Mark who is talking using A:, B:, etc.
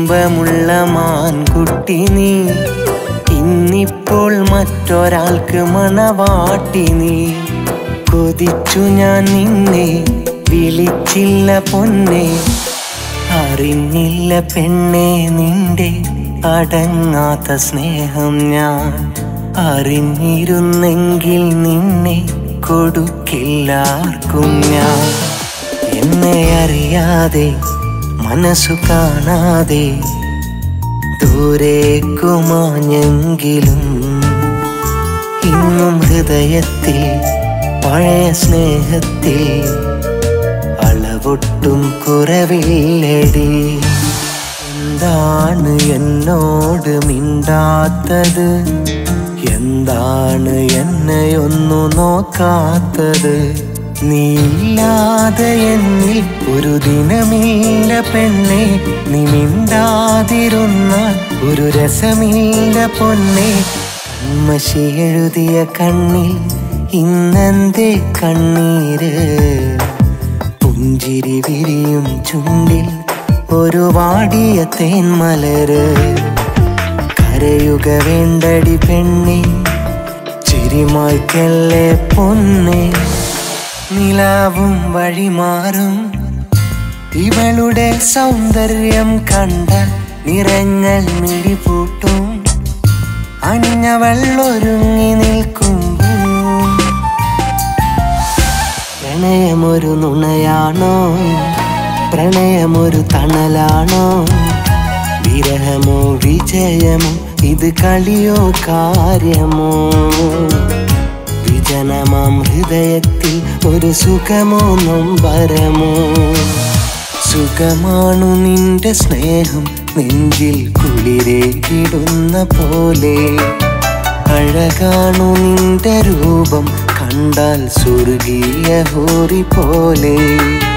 A: ഇമ്പമുള്ള മാൻകുട്ടി നീ, ഇന്നിപ്പോൾ മറ്റൊരാൾക്ക് മണവാട്ടി നീ. കൊതിച്ചു ഞാൻ നിന്നെ, വിളിച്ചില്ല പൊന്നെ, അറിഞ്ഞില്ല പെണ്ണെ നിന്റെ അടങ്ങാത്ത സ്നേഹം ഞാൻ. അറിഞ്ഞിരുന്നെങ്കിൽ നിന്നെ കൊടുക്കില്ലാർക്കും ഞാൻ. എന്നെ അറിയാതെ മനസ്സു കാണാതെ ദൂരേക്കുമാഞ്ഞെങ്കിലും ഇന്നും ഹൃദയത്തിൽ പഴയ സ്നേഹത്തിൽ അളവൊട്ടും കുറവില്ലടി. എന്താണ് എന്നോട് മിണ്ടാത്തത്, എന്താണ് എന്നെയൊന്നു നോക്കാത്തത്? നീയില്ലാതെ എന്നിൽ ഒരു ദിനമില്ല പെണ്ണെ, നീ മിണ്ടാതിരുന്നാൽ ഒരു രസമില്ല പൊന്നെ. കൺമഷി എഴുതിയ കണ്ണിൽ ഇന്നെന്തേ കണ്ണീര്, പുഞ്ചിരി വിരിയും ചുണ്ടിൽ ഒരു വാടിയ തേൻമലര്. കരയുക വേണ്ടടി പെണ്ണെ, ചിരിമായ്ക്കല്ലേ പൊന്നെ. നിലാവും വഴിമാറും ഇവളുടെ സൗന്ദര്യം കണ്ടാൽ നിറങ്ങൾ മിഴിപൂട്ടും. അണിഞ്ഞവൾ ഒരുങ്ങി നിൽക്കുമ്പോൾ പ്രണയമൊരു നുണയാണോ, പ്രണയമൊരു തണലാണോ, വിരഹമോ വിജയമോ, ഇത് കളിയോ കാര്യമോ? വിജനമാം ഹൃദയത്തിൽ ഒരു സുഖമോ നൊമ്പരമോ? സുഖമാണു നിന്റെ സ്നേഹം നെഞ്ചിൽ കുളിരേകിടുന്ന പോലെ, അഴകാണു നിന്റെ രൂപം കണ്ടാൽ സ്വർഗീയ ഹോറി പോലെ.